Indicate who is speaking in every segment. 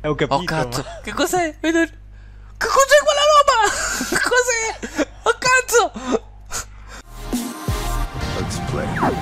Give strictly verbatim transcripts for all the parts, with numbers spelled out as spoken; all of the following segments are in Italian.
Speaker 1: ho capito.
Speaker 2: Oh cazzo,
Speaker 1: ma...
Speaker 2: che cos'è? Che cos'è quella roba? Cos'è? Oh cazzo!
Speaker 3: Let's play.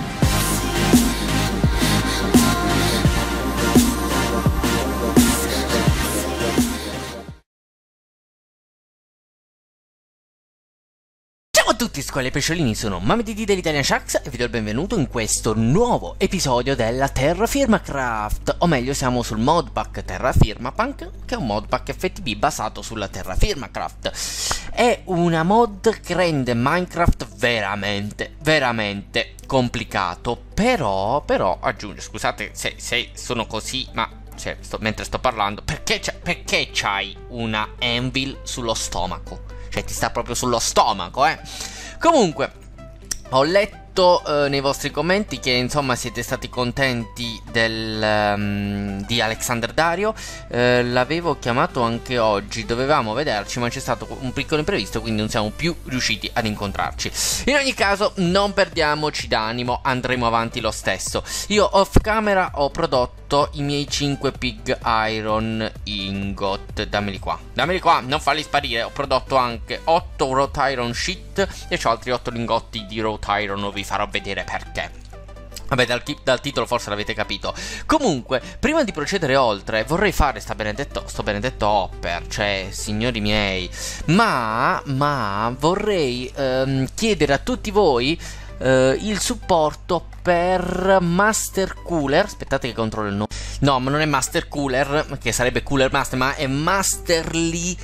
Speaker 2: Ciao a tutti squali e pesciolini, sono MammiDD dell'Italian Sharks e vi do il benvenuto in questo nuovo episodio della Terrafirmacraft. O meglio, siamo sul modpack Terrafirmapunk, che è un modpack F T B basato sulla Terrafirmacraft. È una mod che rende Minecraft veramente, veramente complicato. Però, però, aggiunge, scusate se, se sono così, ma... Cioè, sto, mentre sto parlando, perché, c'è, perché c'hai una anvil sullo stomaco? Cioè, ti sta proprio sullo stomaco, eh. Comunque, ho letto eh, nei vostri commenti che, insomma, siete stati contenti del, um, di Alexander Dario. eh, L'avevo chiamato anche oggi, dovevamo vederci, ma c'è stato un piccolo imprevisto, quindi non siamo più riusciti ad incontrarci. In ogni caso, non perdiamoci d'animo, andremo avanti lo stesso. Io off camera ho prodotto i miei cinque pig iron ingot. Dammeli qua, dammeli qua, non farli sparire. Ho prodotto anche otto wrought iron sheet e c'ho altri otto lingotti di wrought iron. Non vi farò vedere perché. Vabbè, dal, dal titolo forse l'avete capito. Comunque, prima di procedere oltre, vorrei fare sta benedetto, sto benedetto hopper, cioè, signori miei. Ma, ma, vorrei ehm, chiedere a tutti voi Uh, il supporto per Master Cooler. Aspettate che controllo il nome. No, ma non è Master Cooler, che sarebbe Cooler Master, ma è Masterly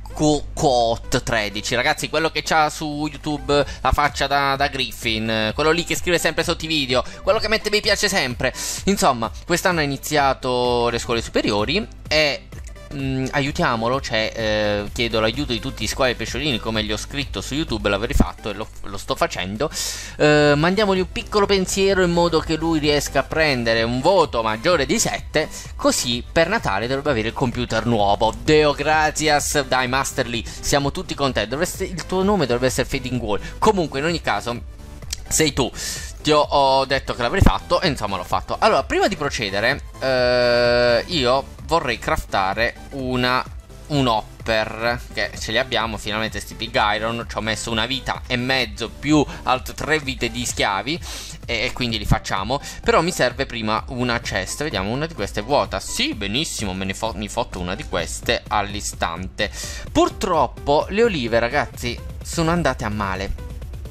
Speaker 2: Quote tredici. Ragazzi, quello che c'ha su YouTube la faccia da, da Griffin, quello lì che scrive sempre sotto i video, quello che mette mi piace sempre. Insomma, quest'anno ha iniziato le scuole superiori e Mm, aiutiamolo, cioè eh, chiedo l'aiuto di tutti i squali e pesciolini, come gli ho scritto su YouTube, l'avrei fatto e lo, lo sto facendo. eh, Mandiamogli un piccolo pensiero in modo che lui riesca a prendere un voto maggiore di sette, così per Natale dovrebbe avere il computer nuovo. Deo gratias, dai Masterly, siamo tutti contenti. Dovreste, il tuo nome dovrebbe essere Fading Wall. Comunque, in ogni caso, sei tu. Ti ho, ho detto che l'avrei fatto e insomma l'ho fatto. Allora, prima di procedere, eh, io vorrei craftare una un hopper, che ce li abbiamo finalmente sti pig iron. Ci ho messo una vita e mezzo più altre tre vite di schiavi e, e quindi li facciamo. Però mi serve prima una chest. Vediamo, una di queste è vuota. Sì, benissimo, me ne fo mi fotto una di queste all'istante. Purtroppo le olive, ragazzi, sono andate a male.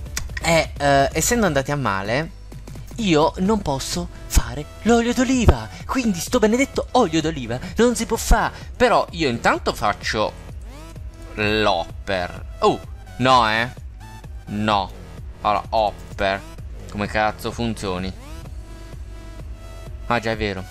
Speaker 2: E eh, essendo andati a male, io non posso fare l'olio d'oliva. Quindi sto benedetto olio d'oliva non si può fare. Però io intanto faccio l'hopper. Oh, no eh No. Allora, hopper, come cazzo funzioni? Ah già, è vero.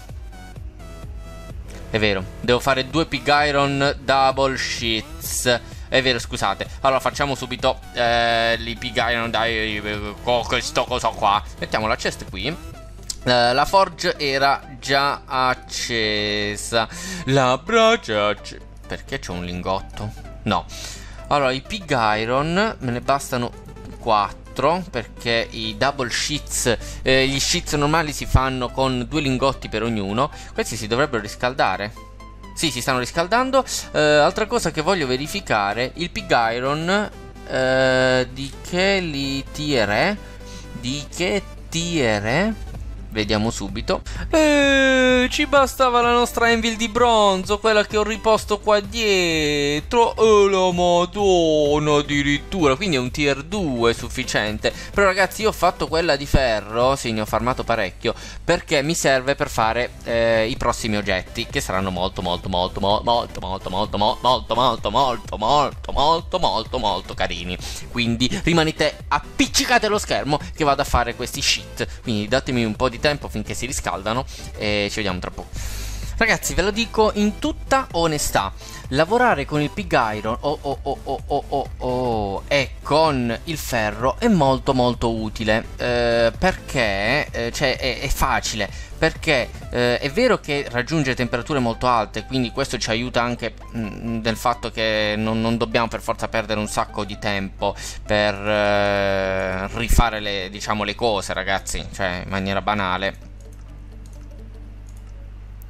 Speaker 2: È vero, devo fare due pig iron double sheets. È vero, scusate. Allora facciamo subito eh, i pig iron, dai, con questo coso qua. Mettiamo la chest qui. Uh, la forge era già accesa. La brace. Perché c'è un lingotto? No. Allora, i pig iron me ne bastano quattro, perché i double sheets, eh, gli sheets normali si fanno con due lingotti per ognuno. Questi si dovrebbero riscaldare. Sì, si stanno riscaldando. uh, Altra cosa che voglio verificare, il pig iron uh, di che li tiere? Di che tiere? Vediamo subito. Eh, ci bastava la nostra anvil di bronzo, quella che ho riposto qua dietro. Oh la madonna, addirittura. Quindi è un tier due sufficiente. Però ragazzi, io ho fatto quella di ferro. Sì, ne ho farmato parecchio, perché mi serve per fare eh, i prossimi oggetti, che saranno molto molto molto molto molto molto molto molto molto molto molto molto molto molto molto carini. Quindi rimanete appiccicate allo schermo che vado a fare questi shit. Quindi datemi un po' di tempo finché si riscaldano e ci vediamo tra poco. Ragazzi, ve lo dico in tutta onestà, lavorare con il pig iron oh, oh, oh, oh, oh, oh, oh, e con il ferro è molto molto utile, eh, perché eh, cioè è, è facile, perché eh, è vero che raggiunge temperature molto alte, quindi questo ci aiuta anche mh, del fatto che non, non dobbiamo per forza perdere un sacco di tempo per eh, rifare le, diciamo, le cose, ragazzi, cioè in maniera banale.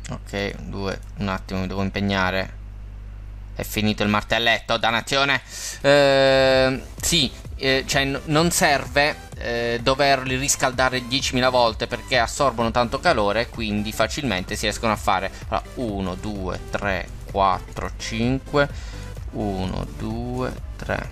Speaker 2: Ok, due, un attimo, mi devo impegnare. È finito il martelletto, dannazione. Eh, sì, eh, cioè n non serve eh, doverli riscaldare diecimila volte perché assorbono tanto calore, quindi facilmente si riescono a fare. Allora, uno, due, tre, quattro, cinque. uno, due, tre.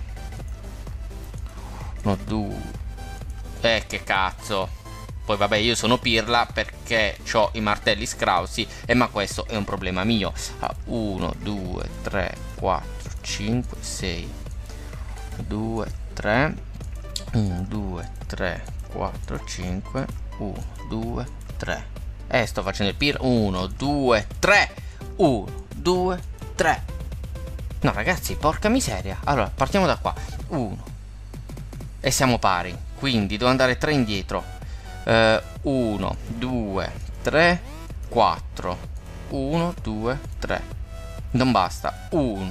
Speaker 2: uno, due. Eh, che cazzo. Poi vabbè, io sono pirla perché ho i martelli scrausi, e ma questo è un problema mio. uno, due, tre, quattro, cinque, sei. due, tre. uno, due, tre, quattro, cinque. uno, due, tre. Eh, sto facendo il pirla. uno, due, tre. uno, due, tre. No, ragazzi, porca miseria. Allora, partiamo da qua. uno. E siamo pari. Quindi devo andare tre indietro. uno, due, tre, quattro. uno, due, tre. Non basta. uno.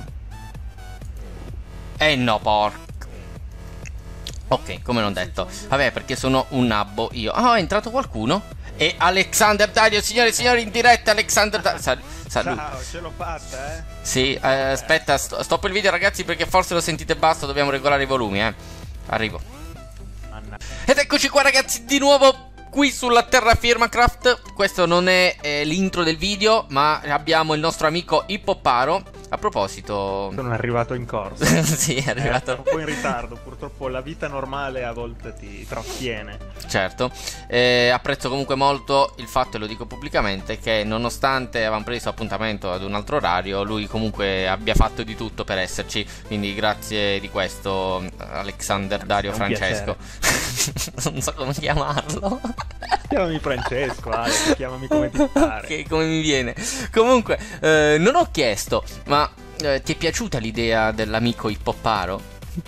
Speaker 2: Eh no, porca. Ok, come non detto. Vabbè, perché sono un nabbo io. Ah, oh, è entrato qualcuno. E Alexander Dario, signore e signori, in diretta Alexander Dario. Sal saluto.
Speaker 1: Ciao, ce l'ho fatta, eh?
Speaker 2: Sì, eh, aspetta, st stop il video, ragazzi, perché forse lo sentite basso. Dobbiamo regolare i volumi, eh. Arrivo. Ed eccoci qua, ragazzi, di nuovo qui sulla terraFirmaCraft. Questo non è eh, l'intro del video, ma abbiamo il nostro amico Ippoparo. A proposito,
Speaker 1: sono arrivato in corso.
Speaker 2: sì, è arrivato
Speaker 1: eh, un po' in ritardo. Purtroppo la vita normale a volte ti trattiene.
Speaker 2: Certo. eh, Apprezzo comunque molto il fatto, e lo dico pubblicamente, che nonostante avevamo preso appuntamento ad un altro orario, lui comunque abbia fatto di tutto per esserci. Quindi grazie di questo, Alexander Dario Francesco. Non so come chiamarlo.
Speaker 1: Chiamami Francesco, Ale, chiamami come ti pare.
Speaker 2: Ok, come mi viene. Comunque, eh, non ho chiesto, ma eh, ti è piaciuta l'idea dell'amico Ippoparo?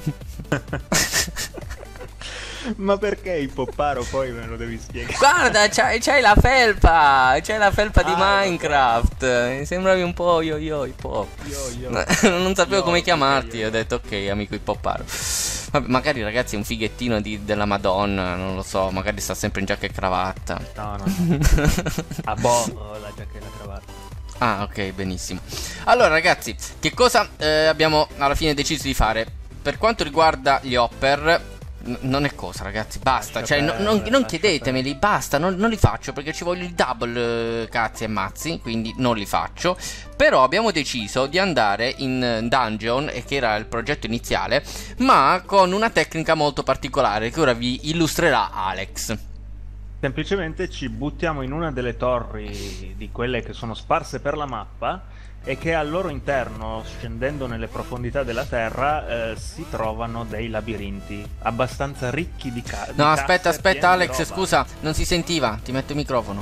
Speaker 1: Ma perché Ippoparo poi me lo devi spiegare?
Speaker 2: Guarda, c'hai la felpa, c'hai la felpa di
Speaker 1: ah,
Speaker 2: Minecraft. Mi sembravi un po' yo yo Ippop.
Speaker 1: Yo, yo.
Speaker 2: Non sapevo
Speaker 1: yo,
Speaker 2: come chiamarti,
Speaker 1: yo.
Speaker 2: Ho detto ok, amico Ippoparo. Vabbè, magari ragazzi è un fighettino di, della Madonna, non lo so, magari sta sempre in giacca e cravatta.
Speaker 1: No, no, no. Ah, boh, la giacca e la cravatta.
Speaker 2: Ah, ok, benissimo. Allora ragazzi, che cosa eh, abbiamo alla fine deciso di fare? Per quanto riguarda gli hopper, non è cosa, ragazzi, basta. Lascia cioè, per, non, non chiedetemeli, per. basta, non, non li faccio perché ci voglio il double, eh, cazzi e mazzi, quindi non li faccio. Però abbiamo deciso di andare in dungeon, e che era il progetto iniziale, ma con una tecnica molto particolare che ora vi illustrerà Alex.
Speaker 1: Semplicemente ci buttiamo in una delle torri di quelle che sono sparse per la mappa, e che al loro interno, scendendo nelle profondità della terra, eh, si trovano dei labirinti abbastanza ricchi di case.
Speaker 2: No, aspetta, aspetta Alex, scusa, non si sentiva, ti metto il microfono.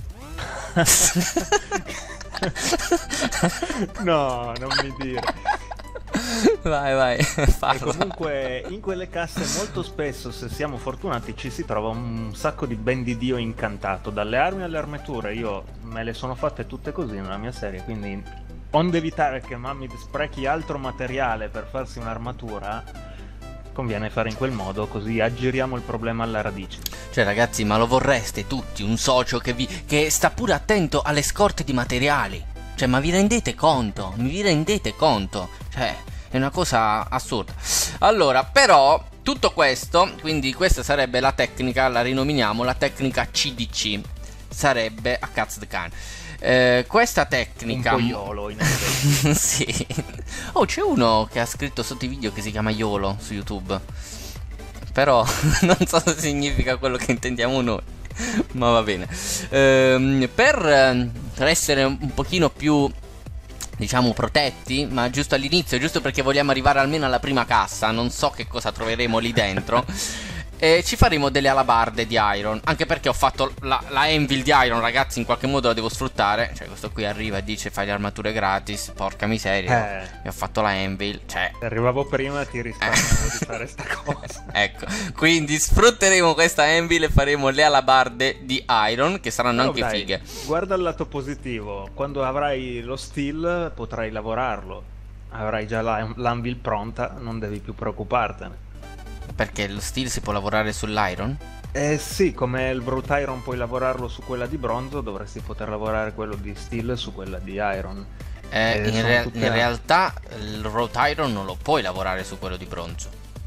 Speaker 1: No, non mi dire.
Speaker 2: Vai, vai,
Speaker 1: e comunque in quelle casse molto spesso, se siamo fortunati, ci si trova un sacco di ben di Dio incantato, dalle armi alle armature. Io me le sono fatte tutte così nella mia serie, quindi onde evitare che Mammi sprechi altro materiale per farsi un'armatura, conviene fare in quel modo, così aggiriamo il problema alla radice.
Speaker 2: Cioè ragazzi, ma lo vorreste tutti un socio che, vi, che sta pure attento alle scorte di materiali? Cioè, ma vi rendete conto? Mi vi rendete conto? Cioè, è una cosa assurda. Allora, però, tutto questo, quindi questa sarebbe la tecnica, la rinominiamo la tecnica C D C. Sarebbe a cazzo di cane. Eh, questa tecnica...
Speaker 1: Un po' YOLO, in effetti.
Speaker 2: Sì. Oh, c'è uno che ha scritto sotto i video che si chiama YOLO su YouTube. Però non so se significa quello che intendiamo noi. Ma va bene. ehm, per, per essere un pochino più, diciamo, protetti, ma giusto all'inizio, giusto perché vogliamo arrivare almeno alla prima cassa, non so che cosa troveremo lì dentro. E ci faremo delle alabarde di iron. Anche perché ho fatto la, la anvil di iron, ragazzi, in qualche modo la devo sfruttare. Cioè, questo qui arriva e dice fai le armature gratis. Porca miseria,
Speaker 1: eh.
Speaker 2: E ho fatto la anvil. Cioè,
Speaker 1: se arrivavo prima ti risparmiavo di fare sta cosa.
Speaker 2: Ecco, quindi sfrutteremo questa anvil e faremo le alabarde di iron, che saranno
Speaker 1: Però
Speaker 2: anche
Speaker 1: dai,
Speaker 2: fighe.
Speaker 1: Guarda il lato positivo. Quando avrai lo steel potrai lavorarlo. Avrai già l'anvil pronta, non devi più preoccupartene.
Speaker 2: Perché lo steel si può lavorare sull'iron?
Speaker 1: Eh sì, come il Brute Iron puoi lavorarlo su quella di bronzo, dovresti poter lavorare quello di steel su quella di iron.
Speaker 2: Eh,
Speaker 1: Eh,
Speaker 2: in,
Speaker 1: sono
Speaker 2: re-
Speaker 1: tutte-
Speaker 2: in realtà il wrought iron non lo puoi lavorare su quello di bronzo.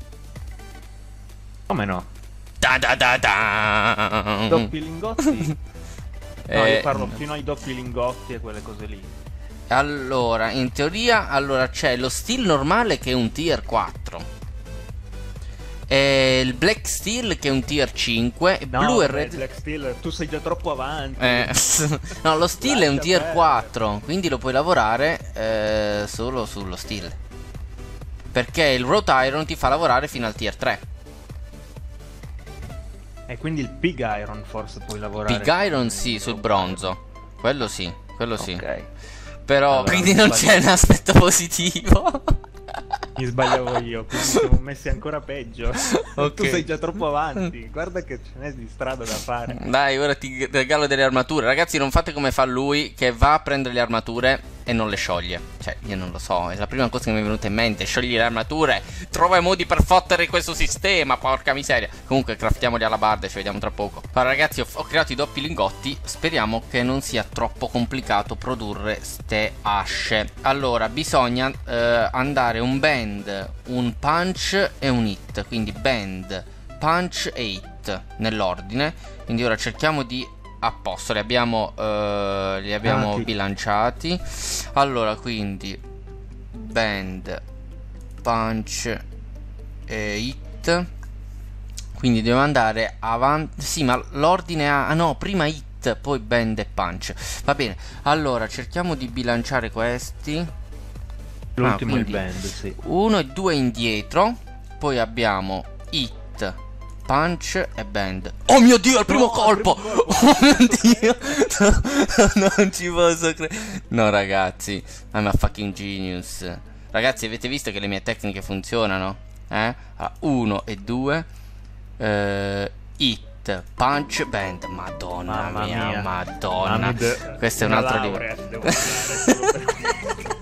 Speaker 1: Come no?
Speaker 2: Da da da da.
Speaker 1: Doppi lingotti? No,
Speaker 2: Eh,
Speaker 1: io parlo fino ai doppi lingotti e quelle cose lì.
Speaker 2: Allora, in teoria, allora c'è lo steel normale che è un tier quattro. E il black steel che è un tier cinque.
Speaker 1: No,
Speaker 2: Blue e
Speaker 1: beh,
Speaker 2: red.
Speaker 1: Black Steel, tu sei già troppo avanti.
Speaker 2: Eh, no, lo steel è un
Speaker 1: Lascia
Speaker 2: tier
Speaker 1: perdere.
Speaker 2: quattro, quindi lo puoi lavorare eh, solo sullo steel. Perché il wrought iron ti fa lavorare fino al tier tre.
Speaker 1: E quindi il Pig Iron forse puoi lavorare.
Speaker 2: Pig iron sì, sul bronzo. Quello sì, quello sì.
Speaker 1: Ok.
Speaker 2: Però
Speaker 1: Allora,
Speaker 2: quindi
Speaker 1: mi
Speaker 2: non
Speaker 1: sbaglio.
Speaker 2: c'è un aspetto positivo.
Speaker 1: Mi sbagliavo io, quindi siamo messi ancora peggio.
Speaker 2: Ok.
Speaker 1: Tu sei già troppo avanti. Guarda che ce n'è di strada da fare.
Speaker 2: Dai, ora ti regalo delle armature. Ragazzi, non fate come fa lui, che va a prendere le armature e non le scioglie. Cioè, io non lo so, è la prima cosa che mi è venuta in mente. Sciogli le armature, trova i modi per fottere questo sistema, porca miseria. Comunque, craftiamoli alla barda e ci vediamo tra poco. Allora, ragazzi, ho, ho creato i doppi lingotti. Speriamo che non sia troppo complicato produrre ste asce. Allora, bisogna eh, andare un bend, un punch e un hit. Quindi bend, punch e hit nell'ordine. Quindi ora cerchiamo di a posto, li abbiamo, eh, li abbiamo
Speaker 1: Ah, sì.
Speaker 2: bilanciati. Allora, quindi bend, punch e hit. Quindi devo andare avanti. Sì, ma l'ordine ha... Ah no, prima hit, poi bend e punch. Va bene, allora cerchiamo di bilanciare questi.
Speaker 1: L'ultimo
Speaker 2: Ah,
Speaker 1: il
Speaker 2: quindi
Speaker 1: band, sì.
Speaker 2: uno e due indietro. Poi abbiamo hit, punch e bend. Oh mio dio, al primo
Speaker 1: No,
Speaker 2: colpo!
Speaker 1: al primo colpo.
Speaker 2: Oh mio dio! No, non ci posso credere. No, ragazzi, I'm a fucking genius. Ragazzi, avete visto che le mie tecniche funzionano? Eh? Allora, uno e due. Eh, hit, punch, bend. Madonna
Speaker 1: Mamma
Speaker 2: mia,
Speaker 1: mia.
Speaker 2: madonna.
Speaker 1: Mamma de-
Speaker 2: Questo è un
Speaker 1: una
Speaker 2: altro
Speaker 1: laurea
Speaker 2: livello.
Speaker 1: ti devo dare solo per-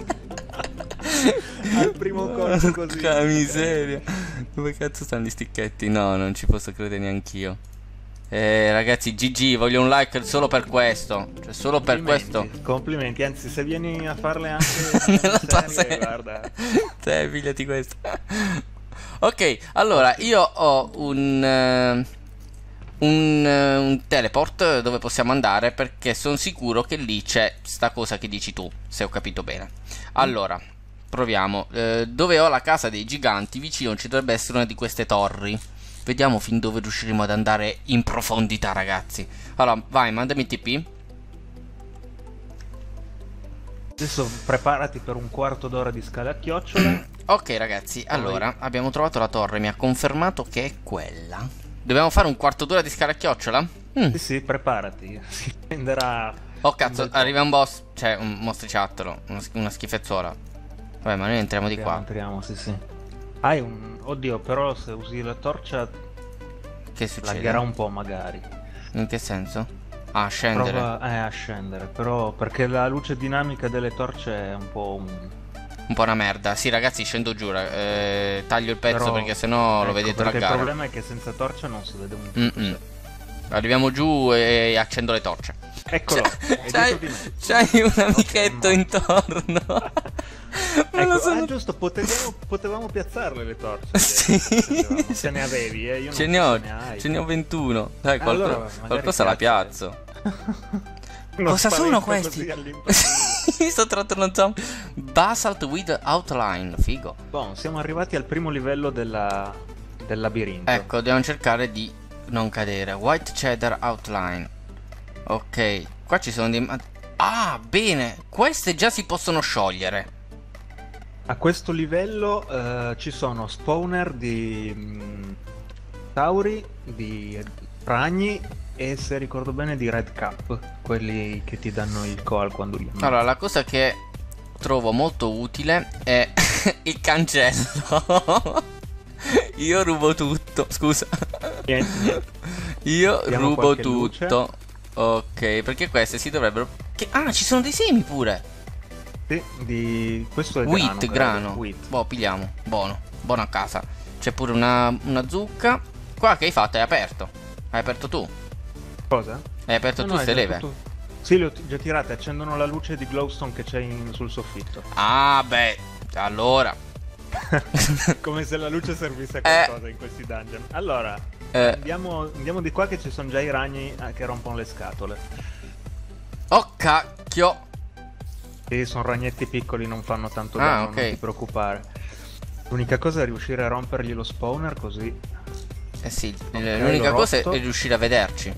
Speaker 1: Al primo colpo così.
Speaker 2: Porca miseria. Dove cazzo stanno gli sticchetti? No, non ci posso credere neanch'io. Eh, ragazzi, G G, voglio un like solo per questo. Cioè, solo per
Speaker 1: Complimenti,
Speaker 2: questo.
Speaker 1: Complimenti, anzi, se vieni a farle anche
Speaker 2: Nella tua
Speaker 1: serie,
Speaker 2: serie.
Speaker 1: guarda.
Speaker 2: Te, pigliati questo. Ok, allora, io ho un... eh, un, eh, un teleport dove possiamo andare, perché sono sicuro che lì c'è sta cosa che dici tu, se ho capito bene. Allora, proviamo. Eh, dove ho la casa dei giganti, vicino ci dovrebbe essere una di queste torri. Vediamo fin dove riusciremo ad andare in profondità, ragazzi. Allora, vai, mandami T P.
Speaker 1: Adesso preparati per un quarto d'ora di scale a chiocciola.
Speaker 2: Ok, ragazzi, allora, abbiamo trovato la torre, mi ha confermato che è quella. Dobbiamo fare un quarto d'ora di scala a chiocciola? Mm.
Speaker 1: Sì, sì, preparati. Si prenderà.
Speaker 2: Oh cazzo,
Speaker 1: un bel po'.
Speaker 2: arriva un boss. Cioè, un mostriciattolo. Una, sch- una schifezzola. Vabbè, ma noi entriamo di qua.
Speaker 1: Entriamo, sì, sì. Hai un. Oddio, però se usi la torcia
Speaker 2: Che succede?
Speaker 1: lagherà un po', magari.
Speaker 2: In che senso? Ah, scendere.
Speaker 1: Prova eh, a scendere, però perché la luce dinamica delle torce è un po' un.
Speaker 2: Un po' una merda. Sì, ragazzi, scendo giù. Eh, taglio il pezzo
Speaker 1: Però-
Speaker 2: perché sennò lo
Speaker 1: ecco,
Speaker 2: vedete
Speaker 1: perché
Speaker 2: laggare.
Speaker 1: il problema è che senza torcia non si vede un
Speaker 2: Mm-mm. Arriviamo giù e accendo le torce.
Speaker 1: Eccolo, è
Speaker 2: C'hai,
Speaker 1: dietro di me.
Speaker 2: c'hai un amichetto
Speaker 1: Ok,
Speaker 2: intorno. Me lo
Speaker 1: Ecco,
Speaker 2: sono-
Speaker 1: ah, giusto, potevamo, potevamo piazzarle le torce.
Speaker 2: Sì.
Speaker 1: Potevamo. Se ne avevi, eh? Io non
Speaker 2: Ce
Speaker 1: so
Speaker 2: ne ho,
Speaker 1: se ne hai.
Speaker 2: ce ne ho ventuno. Dai,
Speaker 1: Ah,
Speaker 2: qualco-
Speaker 1: allora, magari
Speaker 2: qualcosa la
Speaker 1: piazzale.
Speaker 2: piazzo.
Speaker 1: Uno
Speaker 2: Cosa sono
Speaker 1: spavento
Speaker 2: questi?
Speaker 1: così all'improvviso.
Speaker 2: Sto trattando un zombie. Basalt with outline, figo.
Speaker 1: Boh, siamo arrivati al primo livello della, del labirinto.
Speaker 2: Ecco, dobbiamo cercare di non cadere. White cheddar outline. Ok, qua ci sono dei... ma- Ah, bene, queste già si possono sciogliere.
Speaker 1: A questo livello eh, ci sono spawner di mh, tauri, di ragni e, se ricordo bene, di red cap, quelli che ti danno il coal quando li ammazzi.
Speaker 2: Allora, la cosa che trovo molto utile è il cancello. Io rubo tutto, scusa.
Speaker 1: Niente, niente.
Speaker 2: Io
Speaker 1: Diamo
Speaker 2: rubo
Speaker 1: qualche
Speaker 2: tutto. Ok, perché queste si dovrebbero... Che... Ah, ci sono dei semi pure.
Speaker 1: Sì, di... questo è
Speaker 2: Wheat,
Speaker 1: grano. credo.
Speaker 2: grano.
Speaker 1: Wheat.
Speaker 2: Boh, pigliamo. Buono. Buono a casa. C'è pure una, una zucca. Qua che hai fatto? Hai aperto? Hai aperto tu?
Speaker 1: Cosa?
Speaker 2: Hai aperto
Speaker 1: No,
Speaker 2: tu
Speaker 1: no,
Speaker 2: queste
Speaker 1: è già
Speaker 2: leve?
Speaker 1: tutto- Sì, le ho già tirate, accendono la luce di glowstone che c'è in- sul soffitto.
Speaker 2: Ah, beh, allora.
Speaker 1: Come se la luce servisse a
Speaker 2: Eh.
Speaker 1: qualcosa in questi dungeon. Allora,
Speaker 2: Eh.
Speaker 1: andiamo, andiamo di qua che ci sono già i ragni eh, che rompono le scatole.
Speaker 2: Oh cacchio.
Speaker 1: Sì, sono ragnetti piccoli, non fanno tanto
Speaker 2: Ah,
Speaker 1: danno,
Speaker 2: ok.
Speaker 1: non ti preoccupare. L'unica cosa è riuscire a rompergli lo spawner così.
Speaker 2: Eh sì,
Speaker 1: Ok,
Speaker 2: l'unica
Speaker 1: l'ho
Speaker 2: cosa
Speaker 1: rotto.
Speaker 2: è riuscire a vederci.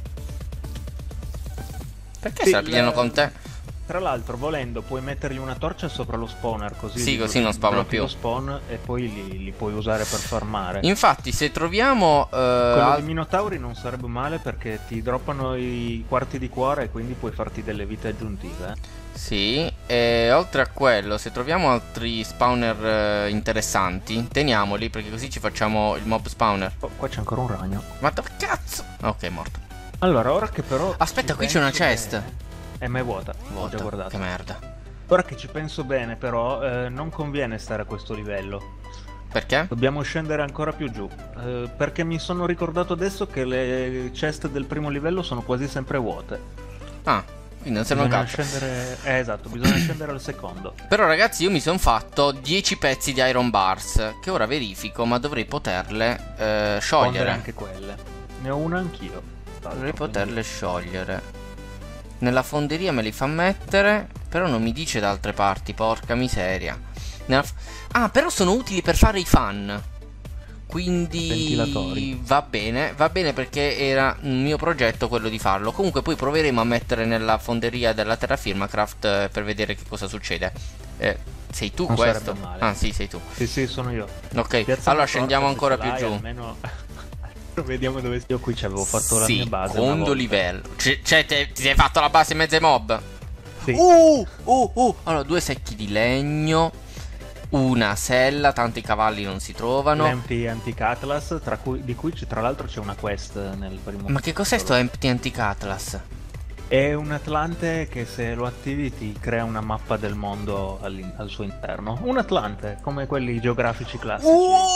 Speaker 2: Perché
Speaker 1: Sì,
Speaker 2: se la pigliano
Speaker 1: la-
Speaker 2: con te?
Speaker 1: Tra l'altro, volendo, puoi mettergli una torcia sopra lo spawner così.
Speaker 2: Sì,
Speaker 1: li-
Speaker 2: così non spawna
Speaker 1: blocchi
Speaker 2: più.
Speaker 1: lo spawn e poi li, li puoi usare per farmare.
Speaker 2: Infatti, se troviamo... eh,
Speaker 1: Quello
Speaker 2: al-
Speaker 1: di Minotauri non sarebbe male perché ti droppano i quarti di cuore e quindi puoi farti delle vite aggiuntive. eh.
Speaker 2: Sì, e oltre a quello, se troviamo altri spawner eh, interessanti, teniamoli perché così ci facciamo il mob spawner.
Speaker 1: Oh, qua c'è ancora un ragno.
Speaker 2: Ma dove cazzo? Ok, morto.
Speaker 1: Allora, ora che però...
Speaker 2: Aspetta,
Speaker 1: ci
Speaker 2: qui c'è una
Speaker 1: penso
Speaker 2: chest.
Speaker 1: bene- È mai vuota. Ho già
Speaker 2: Vuota,
Speaker 1: guardato.
Speaker 2: che merda.
Speaker 1: Ora che ci penso bene, però, eh, non conviene stare a questo livello.
Speaker 2: Perché?
Speaker 1: Dobbiamo scendere ancora più giù. eh, perché mi sono ricordato adesso che le chest del primo livello sono quasi sempre vuote.
Speaker 2: Ah, quindi non serve un
Speaker 1: Bisogna
Speaker 2: cazzo.
Speaker 1: scendere. Eh, esatto, bisogna scendere al secondo.
Speaker 2: Però ragazzi, io mi sono fatto dieci pezzi di iron bars, che ora verifico, ma dovrei poterle eh,
Speaker 1: Sciogliere
Speaker 2: sciogliere.
Speaker 1: anche quelle. Ne ho una anch'io.
Speaker 2: Dovrei poterle sciogliere. Nella fonderia me li fa mettere, però non mi dice da altre parti, porca miseria. Nella f- ah, però sono utili per fare i fan. Quindi
Speaker 1: Ventilatori.
Speaker 2: va bene, va bene perché era un mio progetto quello di farlo. Comunque poi proveremo a mettere nella fonderia della terrafirma craft eh, per vedere che cosa succede. Eh, sei tu
Speaker 1: Non
Speaker 2: questo?
Speaker 1: sarebbe male.
Speaker 2: Ah sì, sei tu.
Speaker 1: Sì, sì, sono io.
Speaker 2: Ok,
Speaker 1: Piazza
Speaker 2: allora
Speaker 1: una
Speaker 2: scendiamo
Speaker 1: torcia,
Speaker 2: ancora
Speaker 1: se
Speaker 2: più
Speaker 1: ce
Speaker 2: giù.
Speaker 1: l'hai, Almeno vediamo dove io qui ci avevo fatto la
Speaker 2: Sì,
Speaker 1: mia base. una
Speaker 2: secondo
Speaker 1: volta.
Speaker 2: livello. C- Cioè, te- ti sei fatto la base in mezzo ai mob?
Speaker 1: Sì.
Speaker 2: Uh, uh, uh. Allora, due secchi di legno, una sella, tanto i cavalli non si trovano.
Speaker 1: L'Empty Antique Atlas, tra cui, di cui c'è- tra l'altro c'è una quest nel primo.
Speaker 2: Ma che cos'è sto
Speaker 1: capitolo.
Speaker 2: Empty Antique Atlas?
Speaker 1: È un Atlante che se lo attivi ti crea una mappa del mondo all'in- al suo interno. Un Atlante, come quelli geografici classici.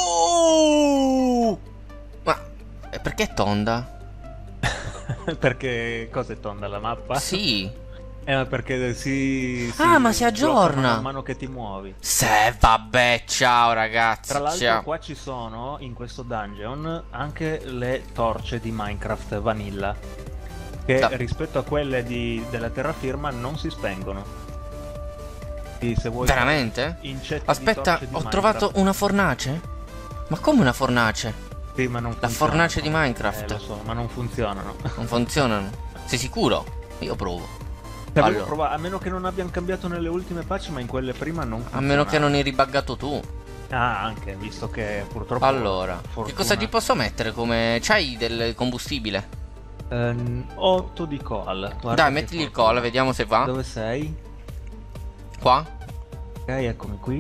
Speaker 2: Uh! Ma eh, perché è tonda?
Speaker 1: Perché cosa è tonda la mappa?
Speaker 2: Sì.
Speaker 1: Eh, ma perché si, si
Speaker 2: Ah, ma si
Speaker 1: sblocca
Speaker 2: aggiorna.
Speaker 1: man mano che ti muovi.
Speaker 2: Se vabbè, ciao ragazzi.
Speaker 1: Tra l'altro
Speaker 2: ciao.
Speaker 1: qua ci sono, in questo dungeon, anche le torce di Minecraft Vanilla, che
Speaker 2: Da-
Speaker 1: rispetto a quelle di- della terrafirma non si spengono. Quindi se vuoi
Speaker 2: Veramente?
Speaker 1: incetti di
Speaker 2: Aspetta,
Speaker 1: torce di
Speaker 2: ho
Speaker 1: Minecraft-
Speaker 2: trovato una fornace? Ma come una fornace?
Speaker 1: Sì, ma non
Speaker 2: La
Speaker 1: funzionano.
Speaker 2: fornace di Minecraft.
Speaker 1: Eh, lo so, ma non funzionano.
Speaker 2: Non funzionano? Sei sicuro? Io provo.
Speaker 1: Devo
Speaker 2: Allora.
Speaker 1: provare- a meno che non abbiano cambiato nelle ultime patch, ma in quelle prima non
Speaker 2: A
Speaker 1: funzionava.
Speaker 2: meno che non hai ribaggato tu.
Speaker 1: Ah, anche, visto che purtroppo...
Speaker 2: Allora,
Speaker 1: fortuna-
Speaker 2: che cosa ti posso mettere come... C'hai del combustibile?
Speaker 1: Ehm, otto di coal. Guarda
Speaker 2: Dai,
Speaker 1: che
Speaker 2: mettili il
Speaker 1: fortuna.
Speaker 2: cola, vediamo se va.
Speaker 1: Dove sei?
Speaker 2: Qua?
Speaker 1: Ok, eccomi qui.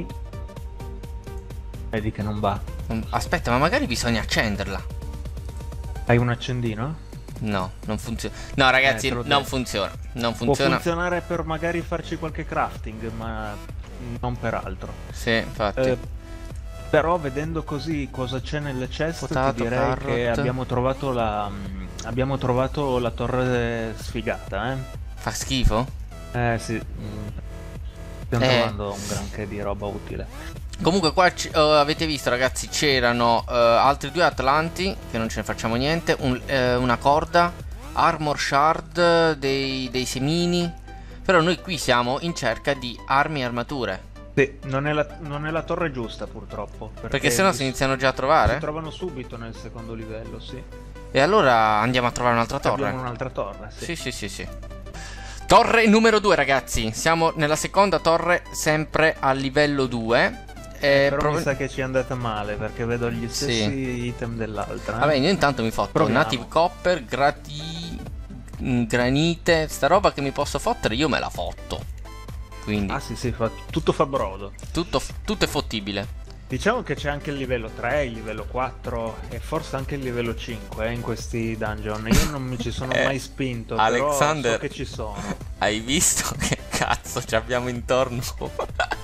Speaker 1: Vedi che non va.
Speaker 2: Mm, Aspetta, ma magari bisogna accenderla.
Speaker 1: Hai un accendino?
Speaker 2: No, non funziona. No, ragazzi,
Speaker 1: Eh, te l'ho
Speaker 2: non
Speaker 1: detto.
Speaker 2: funziona. Non
Speaker 1: Può
Speaker 2: funziona.
Speaker 1: funzionare per magari farci qualche crafting, ma non per altro.
Speaker 2: Sì, infatti.
Speaker 1: Eh, però vedendo così cosa c'è nelle chest,
Speaker 2: Potato,
Speaker 1: ti direi
Speaker 2: carrot.
Speaker 1: che abbiamo trovato la mm, abbiamo trovato la torre sfigata, eh?
Speaker 2: Fa schifo?
Speaker 1: Eh sì. mm, Stiamo
Speaker 2: Eh.
Speaker 1: trovando un granché di roba utile.
Speaker 2: Comunque qua c- eh, avete visto ragazzi, c'erano eh, altri due atlanti, che non ce ne facciamo niente, un- eh, una corda, armor shard, dei, dei semini. Però noi qui siamo in cerca di armi e armature.
Speaker 1: Sì, non è la, non è la torre giusta purtroppo. Perché,
Speaker 2: Perché sennò si
Speaker 1: si,
Speaker 2: iniziano già a
Speaker 1: si
Speaker 2: trovare.
Speaker 1: trovano subito nel secondo livello, sì.
Speaker 2: E allora andiamo a trovare un'altra torre.
Speaker 1: Abbiamo un'altra torre, sì.
Speaker 2: Sì, sì, sì, sì. Torre numero due ragazzi. Siamo nella seconda torre, sempre a livello due. E
Speaker 1: Però
Speaker 2: prob-
Speaker 1: mi sa che ci è andata male perché vedo gli stessi
Speaker 2: Sì.
Speaker 1: item dell'altra. eh.
Speaker 2: Vabbè, io intanto mi fotto
Speaker 1: Proviamo.
Speaker 2: native copper, grati... mm, granite. Sta roba che mi posso fottere io me la fotto. Quindi
Speaker 1: Ah sì sì, fa- tutto fa brodo.
Speaker 2: tutto, tutto è fottibile.
Speaker 1: Diciamo che c'è anche il livello tre, il livello quattro e forse anche il livello cinque eh, in questi dungeon. Io non mi ci sono
Speaker 2: Eh,
Speaker 1: mai spinto,
Speaker 2: Alexander.
Speaker 1: però so che ci sono.
Speaker 2: Hai visto che cazzo ci abbiamo intorno?
Speaker 1: Sì,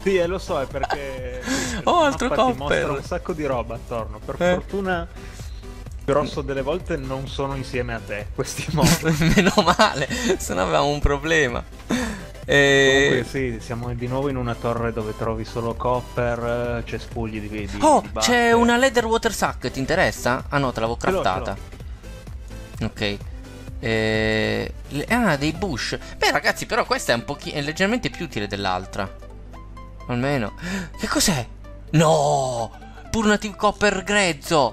Speaker 1: Sì, eh, lo so, è perché
Speaker 2: Oh,
Speaker 1: la
Speaker 2: altro
Speaker 1: mappa ti mostra
Speaker 2: copper.
Speaker 1: un sacco di roba attorno. Per
Speaker 2: Eh.
Speaker 1: fortuna, il grosso delle volte non sono insieme a te questi mob.
Speaker 2: Meno male, se no avevamo un problema. E...
Speaker 1: Comunque sì, siamo di nuovo in una torre dove trovi solo copper, cespugli di, di
Speaker 2: Oh,
Speaker 1: di
Speaker 2: c'è
Speaker 1: bacche.
Speaker 2: una leather water sack, ti interessa? Ah no, te l'avevo
Speaker 1: Ce l'ho, ce
Speaker 2: craftata. Ok. Eh... le- Ah, dei bush. Beh ragazzi, però questa è un pochino, è leggermente più utile dell'altra. Almeno. Che cos'è? No! Pur native copper grezzo.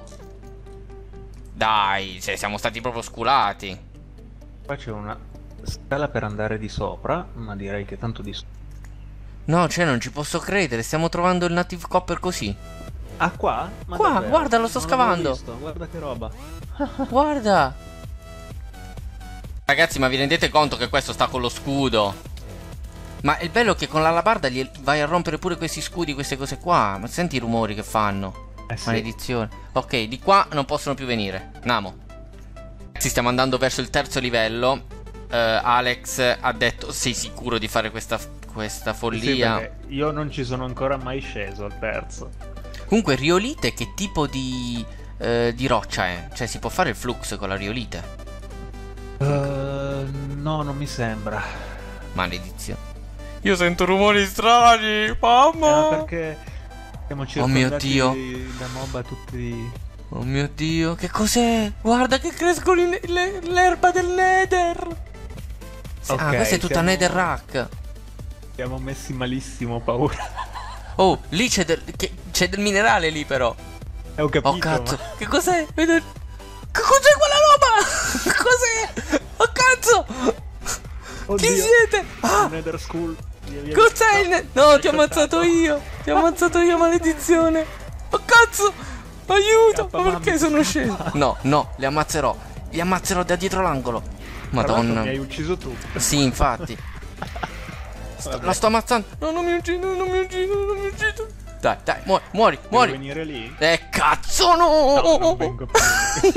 Speaker 2: Dai, cioè, siamo stati proprio sculati.
Speaker 1: Qua c'è una scala per andare di sopra, ma direi che tanto di sopra.
Speaker 2: No, cioè, non ci posso credere. Stiamo trovando il native copper così.
Speaker 1: Ah, qua? Ma
Speaker 2: Qua,
Speaker 1: davvero?
Speaker 2: guarda, lo sto
Speaker 1: Non l'avevo
Speaker 2: scavando.
Speaker 1: visto, guarda che roba.
Speaker 2: Guarda. Ragazzi, ma vi rendete conto che questo sta con lo scudo? Ma il bello è che con l'alabarda gli vai a rompere pure questi scudi, queste cose qua. Ma senti i rumori che fanno.
Speaker 1: Eh sì.
Speaker 2: Maledizione. Ok, di qua non possono più venire. Andiamo. Ci stiamo andando verso il terzo livello. Eh, Alex ha detto: sei sicuro di fare questa, questa
Speaker 1: Sì,
Speaker 2: follia?
Speaker 1: perché io non ci sono ancora mai sceso al terzo.
Speaker 2: Comunque, riolite che tipo di, eh, di roccia è? Cioè, si può fare il flux con la riolite?
Speaker 1: Uh, no, non mi sembra.
Speaker 2: Maledizione. Io sento rumori strani, mamma.
Speaker 1: Eh, perché siamo
Speaker 2: Oh mio
Speaker 1: circondati
Speaker 2: Dio.
Speaker 1: da mob a tutti.
Speaker 2: Oh mio Dio, che cos'è? Guarda che crescono i ne- le- l'erba del Nether. Sì, ah,
Speaker 1: Ok,
Speaker 2: questa è tutta
Speaker 1: siamo-
Speaker 2: Netherrack.
Speaker 1: Siamo messi malissimo, ho paura.
Speaker 2: Oh, lì c'è del, che- c'è del minerale lì però.
Speaker 1: Eh, ho capito.
Speaker 2: Oh cazzo,
Speaker 1: ma-
Speaker 2: che cos'è? Vedo... Che cos'è quella roba? Cos'è? Oh cazzo!
Speaker 1: Oddio.
Speaker 2: Chi siete? Ah,
Speaker 1: Nether School. Via, via.
Speaker 2: cos'è il... ne- No,
Speaker 1: Sei
Speaker 2: ti ho ammazzato
Speaker 1: scioccato.
Speaker 2: io. Ti ho ammazzato io, maledizione. Oh cazzo! Aiuto!
Speaker 1: Scappa,
Speaker 2: Ma perché
Speaker 1: mamma,
Speaker 2: sono
Speaker 1: scappa.
Speaker 2: sceso? No, no, li ammazzerò. Li ammazzerò da dietro l'angolo.
Speaker 1: Tra l'altro
Speaker 2: Madonna.
Speaker 1: mi hai ucciso tu.
Speaker 2: Sì, infatti. Sto-
Speaker 1: Vabbè.
Speaker 2: la sto ammazzando. No, non mi uccido, non mi uccido, non mi uccido. Dai, dai, muori, muori,
Speaker 1: Devo
Speaker 2: muori.
Speaker 1: venire lì?
Speaker 2: Eh, cazzo, no!
Speaker 1: No, non vengo più.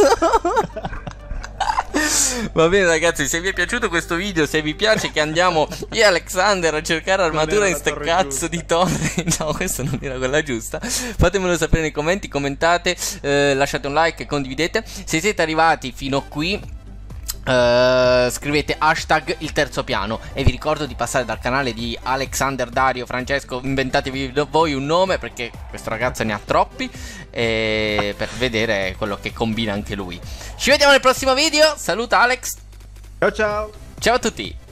Speaker 2: Va bene ragazzi, se vi è piaciuto questo video, se vi piace che andiamo io e Alexander a cercare armatura
Speaker 1: era
Speaker 2: in
Speaker 1: la
Speaker 2: ste
Speaker 1: torre
Speaker 2: cazzo
Speaker 1: giusta.
Speaker 2: di torre. No, questa non era quella giusta. Fatemelo sapere nei commenti, commentate, eh, lasciate un like e condividete. Se siete arrivati fino qui, Uh, scrivete hashtag il terzo piano. E vi ricordo di passare dal canale di Alexander, Dario, Francesco. Inventatevi voi un nome, perché questo ragazzo ne ha troppi, e per vedere quello che combina anche lui. Ci vediamo nel prossimo video. Saluta Alex.
Speaker 1: Ciao ciao.
Speaker 2: Ciao a tutti.